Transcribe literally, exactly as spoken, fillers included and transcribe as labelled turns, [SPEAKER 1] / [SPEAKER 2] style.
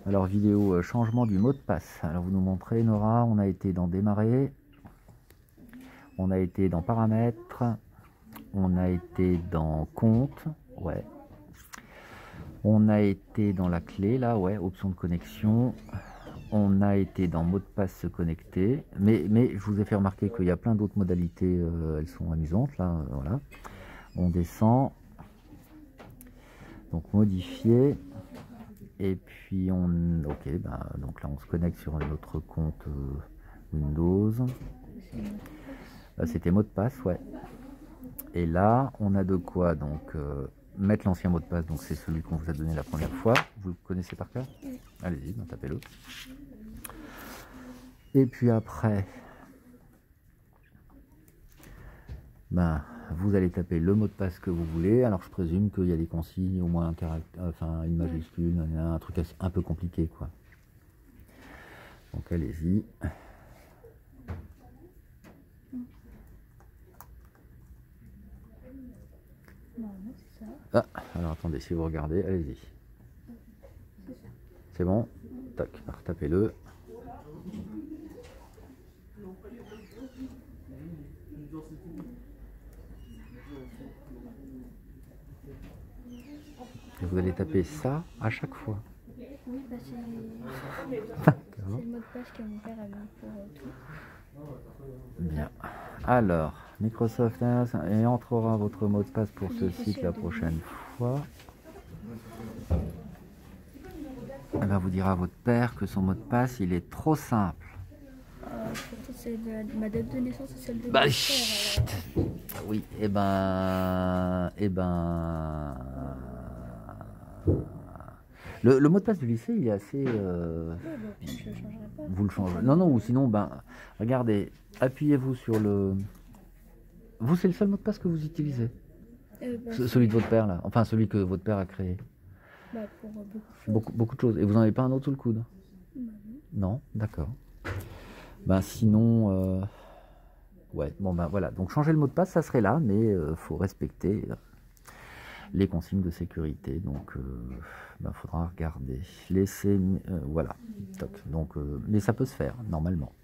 [SPEAKER 1] Alors vidéo euh, changement du mot de passe. Alors vous nous montrez Nora, on a été dans démarrer, on a été dans paramètres, on a été dans compte, ouais. On a été dans la clé là, ouais, option de connexion. On a été dans mot de passe se connecter, mais, mais je vous ai fait remarquer qu'il y a plein d'autres modalités, euh, elles sont amusantes là, euh, voilà. On descend, donc modifier, et puis on, ok, ben, donc là on se connecte sur notre compte euh, Windows. Là c'était mot de passe, ouais. Et là on a de quoi donc euh, mettre l'ancien mot de passe, donc c'est celui qu'on vous a donné la première fois. Vous le connaissez par cœur? Allez-y, ben, tapez-le. Et puis après, ben, vous allez taper le mot de passe que vous voulez. Alors je présume qu'il y a des consignes, au moins un caractère, enfin une majuscule, un truc un peu compliqué quoi. Donc allez-y. Ah, alors attendez, si vous regardez, allez-y. C'est bon? Tac, retapez-le. Et vous allez taper ça à chaque fois.
[SPEAKER 2] Oui, bah c'est le mot de passe que mon père a mis pour euh, tout.
[SPEAKER 1] Bien. Alors, Microsoft et entrera votre mot de passe pour ce site la prochaine fois. Elle va vous dire à votre père que son mot de passe, il est trop simple.
[SPEAKER 2] Euh, pourtant, c'est de ma date de naissance et celle de
[SPEAKER 1] Bah,
[SPEAKER 2] mon
[SPEAKER 1] chut.
[SPEAKER 2] père. Alors...
[SPEAKER 1] Oui, et ben... Et ben... Le, le mot de passe du lycée, il est assez... Euh...
[SPEAKER 2] Ouais, bah, je le changerai pas.
[SPEAKER 1] Vous le changez. Non, non, ou sinon, ben... Regardez, appuyez-vous sur le... Vous, c'est le seul mot de passe que vous utilisez?
[SPEAKER 2] Euh, bah,
[SPEAKER 1] Celui de votre père, là. Enfin, celui que votre père a créé.
[SPEAKER 2] Bah, pour euh, beaucoup de choses.
[SPEAKER 1] Beaucoup, beaucoup de choses. Et vous n'en avez pas un autre sous le coude?
[SPEAKER 2] Bah,
[SPEAKER 1] non. Non, d'accord. Ben sinon... Euh... Ouais, bon ben voilà. Donc changer le mot de passe, ça serait là, mais il euh, faut respecter euh, les consignes de sécurité. Donc il euh, ben, faudra regarder. Laisser... Euh, voilà. Toc. Donc, euh, mais ça peut se faire, normalement.